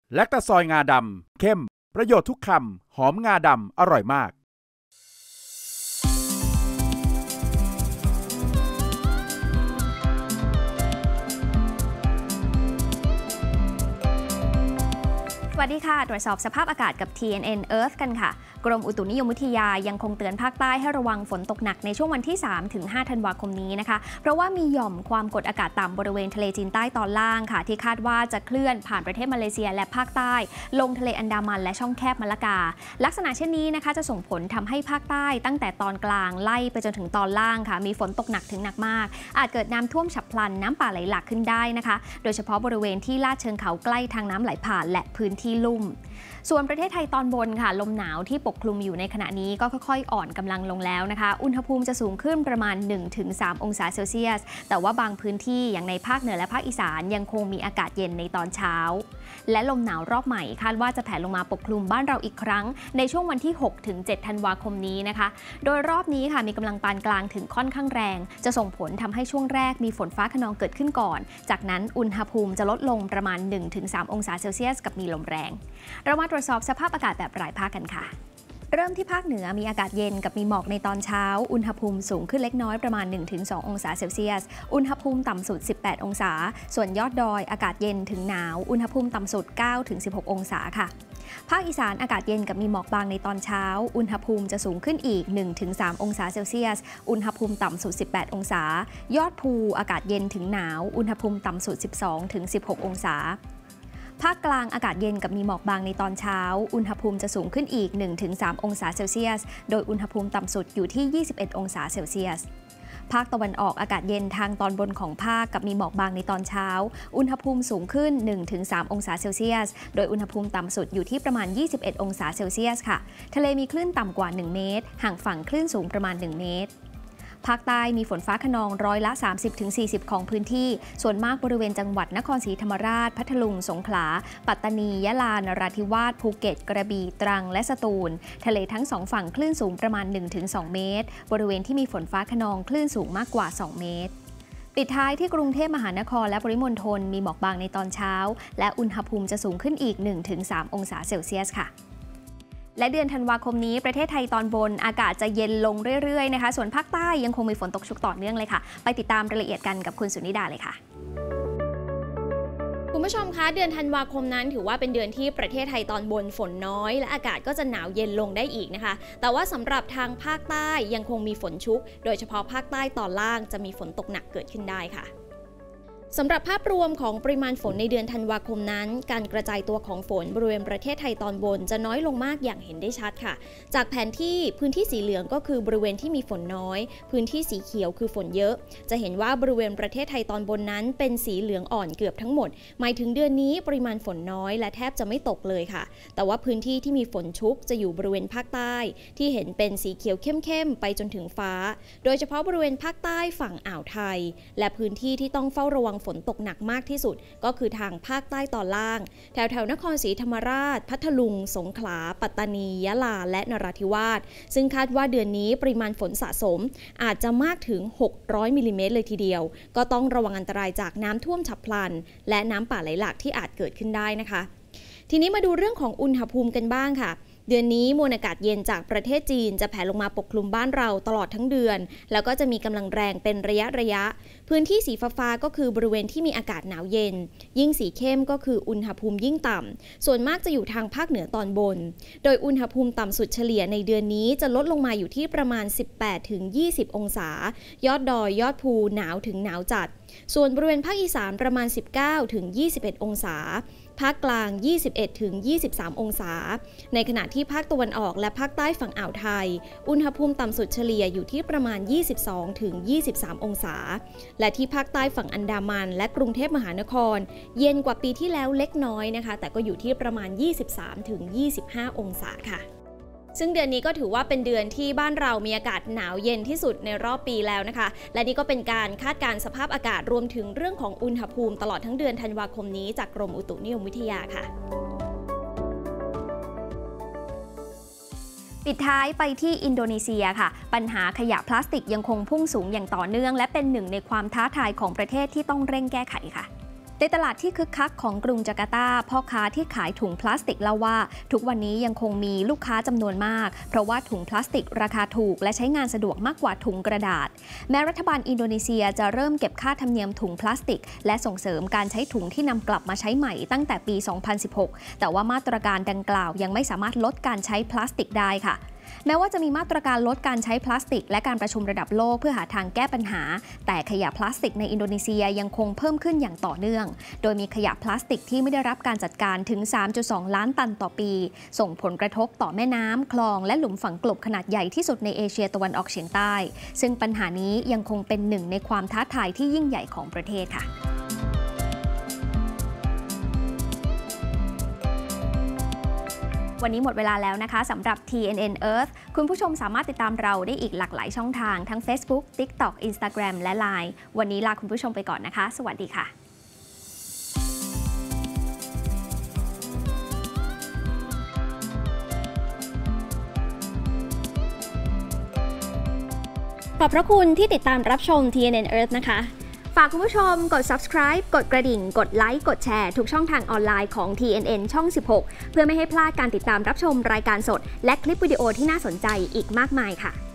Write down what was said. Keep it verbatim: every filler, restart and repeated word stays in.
แลคตาซอยงาดำเข้มประโยชน์ทุกคำหอมงาดำอร่อยมากสวัสดีค่ะตรวจสอบสภาพอากาศกับ ที เอ็น เอ็น Earth กันค่ะกรมอุตุนิยมวิทยายังคงเตือนภาคใต้ให้ระวังฝนตกหนักในช่วงวันที่ สามถึงห้า ธันวาคมนี้นะคะเพราะว่ามีหย่อมความกดอากาศต่ำบริเวณทะเลจีนใต้ตอนล่างค่ะที่คาดว่าจะเคลื่อนผ่านประเทศมาเลเซียและภาคใต้ลงทะเลอันดามันและช่องแคบมาลากาลักษณะเช่นนี้นะคะจะส่งผลทำให้ภาคใต้ตั้งแต่ตอนกลางไล่ไปจนถึงตอนล่างค่ะมีฝนตกหนักถึงหนักมากอาจเกิดน้ำท่วมฉับพลันน้ำป่าไหลหลากขึ้นได้นะคะโดยเฉพาะบริเวณที่ลาดเชิงเขาใกล้ทางน้ำไหลผ่านและพื้นที่ลุ่มส่วนประเทศไทยตอนบนค่ะลมหนาวที่ปกคลุมอยู่ในขณะนี้ก็ค่อยๆอ่อนกำลังลงแล้วนะคะอุณหภูมิจะสูงขึ้นประมาณ หนึ่งถึงสาม องศาเซลเซียสแต่ว่าบางพื้นที่อย่างในภาคเหนือและภาคอีสานยังคงมีอากาศเย็นในตอนเช้าและลมหนาวรอบใหม่คาดว่าจะแผ่ลงมาปกคลุมบ้านเราอีกครั้งในช่วงวันที่ หกถึงเจ็ด ธันวาคมนี้นะคะโดยรอบนี้ค่ะมีกำลังปานกลางถึงค่อนข้างแรงจะส่งผลทำให้ช่วงแรกมีฝนฟ้าคะนองเกิดขึ้นก่อนจากนั้นอุณหภูมิจะลดลงประมาณ หนึ่งถึงสาม องศาเซลเซียสกับมีลมแรงเรามาตรวจสอบสภาพอากาศแบบรายภาคกันค่ะเริ่มที่ภาคเหนือมีอากาศเย็นกับมีหมอกในตอนเช้าอุณหภูมิสูงขึ้นเล็กน้อยประมาณ หนึ่งถึงสอง องศาเซลเซียสอุณหภูมิต่ำสุดสิบแปดองศาส่วนยอดดอยอากาศเย็นถึงหนาวอุณหภูมิต่ำสุดเก้าถึงสิบหก องศาค่ะภาคอีสานอากาศเย็นกับมีหมอกบางในตอนเช้าอุณหภูมิจะสูงขึ้นอีก หนึ่งถึงสาม องศาเซลเซียสอุณหภูมิต่ำสุดสิบแปดองศายอดภูอากาศเย็นถึงหนาวอุณหภูมิต่ำสุดสิบสองถึงสิบหก องศาภาคกลางอากาศเย็นกับมีหมอกบางในตอนเช้าอุณหภูมิจะสูงขึ้นอีก หนึ่งถึงสาม องศาเซลเซียสโดยอุณหภูมิต่ำสุดอยู่ที่ยี่สิบเอ็ดองศาเซลเซียสภาคตะวันออกอากาศเย็นทางตอนบนของภาคกับมีหมอกบางในตอนเช้าอุณหภูมิสูงขึ้น หนึ่งถึงสาม องศาเซลเซียสโดยอุณหภูมิต่ำสุดอยู่ที่ประมาณยี่สิบเอ็ดองศาเซลเซียสค่ะทะเลมีคลื่นต่ำกว่าหนึ่งเมตรห่างฝั่งคลื่นสูงประมาณหนึ่งเมตรภาคใต้มีฝนฟ้าคะนองร้อยละ สามสิบถึงสี่สิบ ของพื้นที่ส่วนมากบริเวณจังหวัดนครศรีธรรมราชพัทลุงสงขลาปัตตานียะลานราธิวาสภูเก็ตกระบี่ตรังและสตูลทะเลทั้งสองฝั่งคลื่นสูงประมาณ หนึ่งถึงสอง เมตรบริเวณที่มีฝนฟ้าคะนองคลื่นสูงมากกว่าสองเมตรปิดท้ายที่กรุงเทพมหานครและปริมณฑลมีหมอกบางในตอนเช้าและอุณหภูมิจะสูงขึ้นอีก หนึ่งถึงสาม องศาเซลเซียสค่ะและเดือนธันวาคมนี้ประเทศไทยตอนบนอากาศจะเย็นลงเรื่อยๆนะคะส่วนภาคใต้ยังคงมีฝนตกชุกต่อเนื่องเลยค่ะไปติดตามรายละเอียดกันกับคุณสุนิดาเลยค่ะคุณผู้ชมคะเดือนธันวาคมนั้นถือว่าเป็นเดือนที่ประเทศไทยตอนบนฝนน้อยและอากาศก็จะหนาวเย็นลงได้อีกนะคะแต่ว่าสำหรับทางภาคใต้ยังคงมีฝนชุกโดยเฉพาะภาคใต้ตอนล่างจะมีฝนตกหนักเกิดขึ้นได้ค่ะสำหรับภาพรวมของปริมาณฝนในเดือนธันวาคมนั้นการกระจายตัวของฝนบริเวณประเทศไทยตอนบนจะน้อยลงมากอย่างเห็นได้ชัดค่ะจากแผนที่พื้นที่สีเหลืองก็คือบริเวณที่มีฝนน้อยพื้นที่สีเขียวคือฝนเยอะจะเห็นว่าบริเวณประเทศไทยตอนบนนั้นเป็นสีเหลืองอ่อนเกือบทั้งหมดหมายถึงเดือนนี้ปริมาณฝนน้อยและแทบจะไม่ตกเลยค่ะแต่ว่าพื้นที่ที่มีฝนชุกจะอยู่บริเวณภาคใต้ที่เห็นเป็นสีเขียวเข้มๆไปจนถึงฟ้าโดยเฉพาะบริเวณภาคใต้ฝั่งอ่าวไทยและพื้นที่ที่ต้องเฝ้าระวังฝนตกหนักมากที่สุดก็คือทางภาคใต้ตอนล่างแถวแถวนครศรีธรรมราชพัทลุงสงขลาปัตตานียะลาและนราธิวาสซึ่งคาดว่าเดือนนี้ปริมาณฝนสะสมอาจจะมากถึงหกร้อยมิลลิเมตรเลยทีเดียวก็ต้องระวังอันตรายจากน้ำท่วมฉับพลันและน้ำป่าไหลหลากที่อาจเกิดขึ้นได้นะคะทีนี้มาดูเรื่องของอุณหภูมิกันบ้างค่ะเดือนนี้มวลอากาศเย็นจากประเทศจีนจะแผ่ลงมาปกคลุมบ้านเราตลอดทั้งเดือนแล้วก็จะมีกำลังแรงเป็นระยะระยะพื้นที่สีฟ้าๆก็คือบริเวณที่มีอากาศหนาวเย็นยิ่งสีเข้มก็คืออุณหภูมิยิ่งต่ำส่วนมากจะอยู่ทางภาคเหนือตอนบนโดยอุณหภูมิต่ำสุดเฉลี่ยในเดือนนี้จะลดลงมาอยู่ที่ประมาณ สิบแปดถึงยี่สิบ องศายอดดอยยอดภูหนาวถึงหนาวจัดส่วนบริเวณภาคอีสานประมาณ สิบเก้าถึงยี่สิบเอ็ด องศาภาคกลาง ยี่สิบเอ็ดถึงยี่สิบสาม องศาในขณะที่ภาคตะวันออกและภาคใต้ฝั่งอ่าวไทยอุณหภูมิต่ำสุดเฉลี่ยอยู่ที่ประมาณ ยี่สิบสองถึงยี่สิบสาม องศาและที่ภาคใต้ฝั่งอันดามันและกรุงเทพมหานครเย็นกว่าปีที่แล้วเล็กน้อยนะคะแต่ก็อยู่ที่ประมาณ ยี่สิบสามถึงยี่สิบห้า องศาค่ะซึ่งเดือนนี้ก็ถือว่าเป็นเดือนที่บ้านเรามีอากาศหนาวเย็นที่สุดในรอบปีแล้วนะคะและนี่ก็เป็นการคาดการณ์สภาพอากาศรวมถึงเรื่องของอุณหภูมิตลอดทั้งเดือนธันวาคมนี้จากกรมอุตุนิยมวิทยาค่ะปิดท้ายไปที่อินโดนีเซียค่ะปัญหาขยะพลาสติกยังคงพุ่งสูงอย่างต่อเนื่องและเป็นหนึ่งในความท้าทายของประเทศที่ต้องเร่งแก้ไขค่ะในตลาดที่คึกคักของกรุงจาการ์ตาพ่อค้าที่ขายถุงพลาสติกเล่าว่าทุกวันนี้ยังคงมีลูกค้าจำนวนมากเพราะว่าถุงพลาสติกราคาถูกและใช้งานสะดวกมากกว่าถุงกระดาษแม้รัฐบาลอินโดนีเซียจะเริ่มเก็บค่าธรรมเนียมถุงพลาสติกและส่งเสริมการใช้ถุงที่นำกลับมาใช้ใหม่ตั้งแต่ปี สองพันสิบหก แต่ว่ามาตรการดังกล่าวยังไม่สามารถลดการใช้พลาสติกได้ค่ะแม้ว่าจะมีมาตรการลดการใช้พลาสติกและการประชุมระดับโลกเพื่อหาทางแก้ปัญหาแต่ขยะพลาสติกในอินโดนีเซียยังคงเพิ่มขึ้นอย่างต่อเนื่องโดยมีขยะพลาสติกที่ไม่ได้รับการจัดการถึง สามจุดสอง ล้านตันต่อปีส่งผลกระทบต่อแม่น้ำคลองและหลุมฝังกลบขนาดใหญ่ที่สุดในเอเชียตะวันออกเฉียงใต้ซึ่งปัญหานี้ยังคงเป็นหนึ่งในความท้าทายที่ยิ่งใหญ่ของประเทศค่ะวันนี้หมดเวลาแล้วนะคะสำหรับ ที เอ็น เอ็น Earth คุณผู้ชมสามารถติดตามเราได้อีกหลากหลายช่องทางทั้ง Facebook, TikTok, Instagram และ ไลน์ วันนี้ลาคุณผู้ชมไปก่อนนะคะสวัสดีค่ะขอบพระคุณที่ติดตามรับชม ที เอ็น เอ็น Earth นะคะฝากคุณผู้ชมกด Subscribe กดกระดิ่งกดไลค์กดแชร์ทุกช่องทางออนไลน์ของ ที เอ็น เอ็น ช่อง สิบหกเพื่อไม่ให้พลาดการติดตามรับชมรายการสดและคลิปวิดีโอที่น่าสนใจอีกมากมายค่ะ